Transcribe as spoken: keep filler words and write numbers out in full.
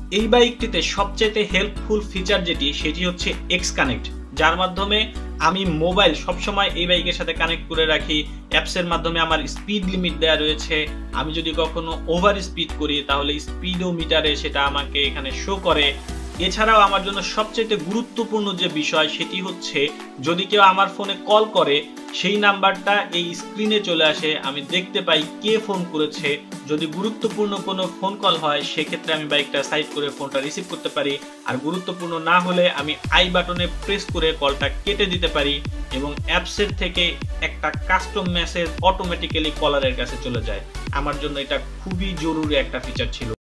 এই বাইকটিতে সবচেয়ে helpful feature যেটি সেটি হচ্ছে এক্স কানেক্ট, যার মাধ্যমে আমি মোবাইল সবসময় এই বাইকের সাথে কানেক্ট করে রাখি। অ্যাপসের মাধ্যমে আমার স্পিড লিমিট দেওয়া রয়েছে, আমি যদি কখনো ওভার স্পিড করি তাহলে স্পিডোমিটারে সেটা আমাকে এখানে শো করে। এছাড়াও আমার জন্য সবচেয়ে গুরুত্বপূর্ণ যে বিষয় সেটি হচ্ছে যদি কেউ আমার ফোনে কল করে সেই নাম্বারটা এই স্ক্রিনে চলে আসে, আমি দেখতে পাই কে ফোন করেছে। যদি গুরুত্বপূর্ণ কোনো ফোন কল হয় সেক্ষেত্রে আমি বাইকটা সাইড করে ফোনটা রিসিভ করতে পারি, আর গুরুত্বপূর্ণ না হলে আমি আই বাটনে প্রেস করে কলটা কেটে দিতে পারি এবং অ্যাপসের থেকে একটা কাস্টম মেসেজ অটোমেটিক্যালি কলারের কাছে চলে যায়। আমার জন্য এটা খুবই জরুরি একটা ফিচার ছিল।